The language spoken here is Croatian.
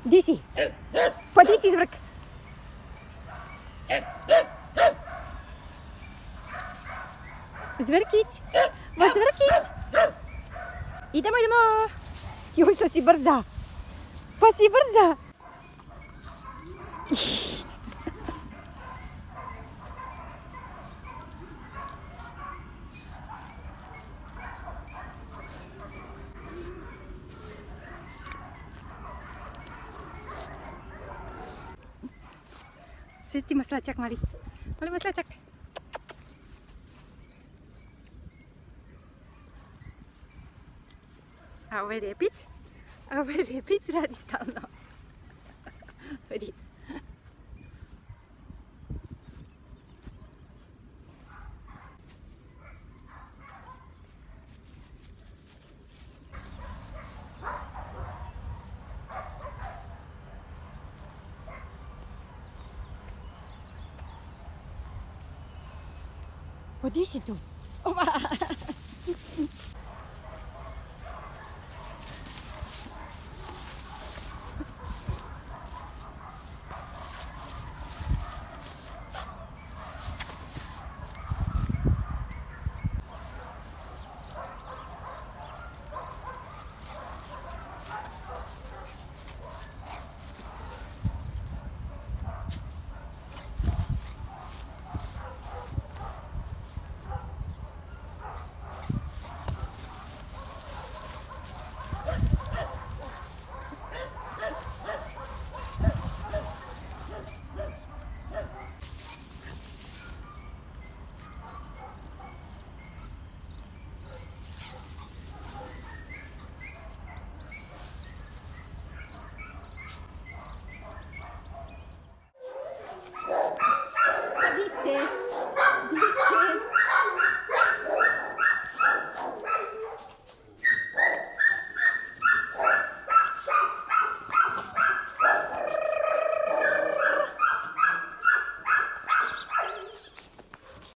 Di si? Pa di si zvrk? Zvrkić? Ma Zvrkić? Idemo, idemo! Joj, to si brza! Pa si brza! Sisi maslacak mali. Mali maslacak. A ovaj repić radi stalno. Vidi. Pa di si tu? Opa! Viste?